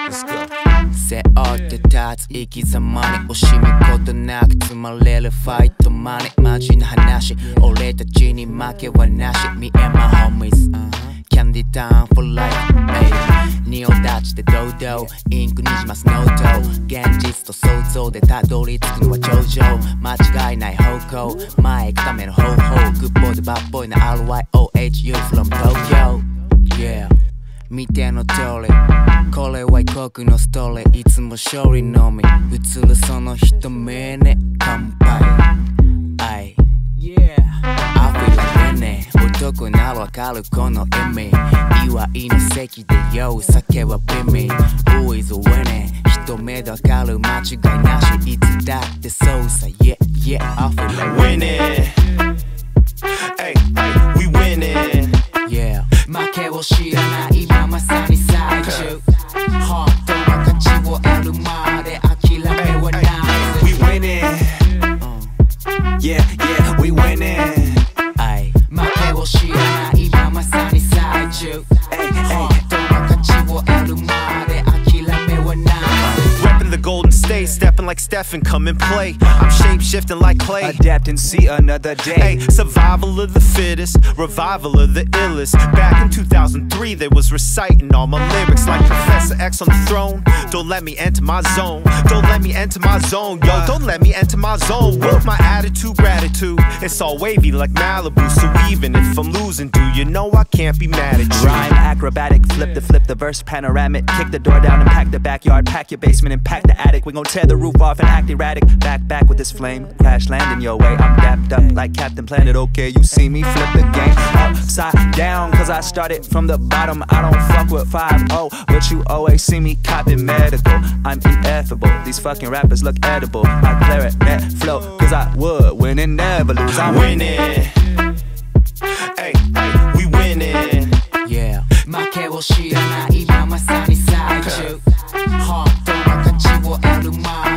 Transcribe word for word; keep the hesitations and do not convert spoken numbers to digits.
Let's go. 背負って立つ生き様に惜しむことなく積まれるファイトマネマジな話俺たちに負けはなし Me and my homies、uh-huh.Candy time for life、仁王立ちで堂々インクにじますノート現実と想像でたどり着くのは頂上間違いない方向前行くための方法グッボーでバッボーイな アールワイオーエイチユー from Tokyo Yeah 見ての通りこれは異国のストーリーいつも勝利のみ映るその人目ね乾杯 I Yeah I feel like winning男ならわかるこの意味祝いの席で酔う酒はビミ Who is winning 一目でわかる間違いなしいつだってそうさ Yeah yeah I feel like winning Hey hey we winning Yeah 負けを知らない今まさに最中本当の勝ちを得るまで諦めはない We winning Yeah yeah we winning 負けを知らない今まさに最中本当の勝ちを得るまで諦めはない Reppin' the Golden State, stepping like Stephen, come and play. I'm shape shifting like clay. Adapt and see another day. Hey, survival of the fittest, revival of the illest. Back in two thousand three, they was reciting all my lyrics like Professor X on the throne. Don't let me enter my zone. Don't let me enter my zone, yo. Don't let me enter my zone. Woo, my attitude, gratitude. It's all wavy like Malibu. So even if I'm losing, do you know I can't be mad at you? Rhyme acrobatic, flip the flip the verse panoramic. Kick the door down and pack the backyard. Pack your basement and pack the attic. We gon' tear the roof off and act erratic. Back back with this flame, crash landing your way. I'm dapped up like Captain Planet. Okay, you see me flip the game upside down. Cause I started from the bottom. I don't fuck with five oh, but you always see me copping medical. I'm ineffable. These fucking rappers look edible. I clarinet flow, cause I would win and never lose. I'm winning. Hey, hey, we winning. Yeah 負けを知らない今まさに最中本当の勝ちを得るまで